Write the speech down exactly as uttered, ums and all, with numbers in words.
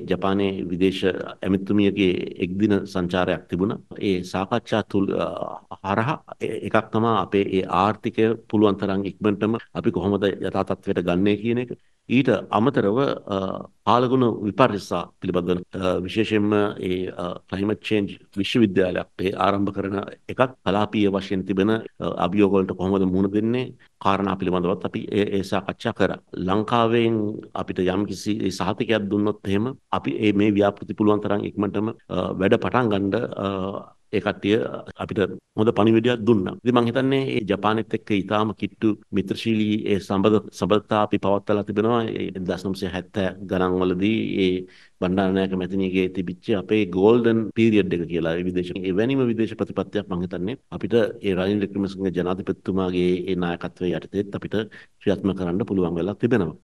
ජපානයේ විදේශ ඇමතුමියගේ එක්දින සංචාරයක් තිබුණා. ඒ සාකච්ඡා තුල හරහා එකක් තමයි අපේ ඒ ආර්ථිකය පුළුවන් තරම් ඉක්මනටම අපි කොහොමද යථා තත්ත්වයට ගන්නේ කියන එක. ඊට අමතරව පාලගුණ විපර්යසා පිළිබඳව විශේෂයෙන්ම ඒ ක්ලයිමේට් චේන්ජ් විශ්වවිද්‍යාලයක් ඒ ආරම්භ කරන එකක් කලාපීය වශයෙන් තිබෙන අභියෝග වලට කොහොමද මුහුණ දෙන්නේ කාරණා පිළිබඳවත් අපි ඒ ඒ සාකච්ඡා කරා. ලංකාවෙන් අපිට යම් කිසි සහතිකයක් දුන්නොත් එහෙම අපි මේ ව්‍යාපෘති පුළුවන් තරම් ඉක්මනටම වැඩ පටන් ගන්න ඒ කට්ටිය අපිට හොඳ පණිවිඩයක් දුන්නා. ඉතින් මම හිතන්නේ මේ ජපානෙත් එක්ක ඊටාම කිට්ටු මිත්‍රශීලී ඒ සම්බන්ධ සම්බන්ධතා අපි පවත්වලා තිබෙනවා. ඒ එක්දාස් නවසිය හැත්තෑ ගණන් වලදී ඒ බණ්ඩාරනායක මැතිණියගේ තිබිච්ච අපේ ගෝල්ඩන් පීරියඩ් එක කියලා ඒ විදේශ එවැනිම විදේශ ප්‍රතිපත්තියක් මම හිතන්නේ අපිට ඒ රනිල් වික්‍රමසිංහ ජනාධිපතිතුමාගේ ඒ නායකත්වයේ යටතේත් අපිට ක්‍රියාත්මක කරන්න පුළුවන් වෙලා තිබෙනවා.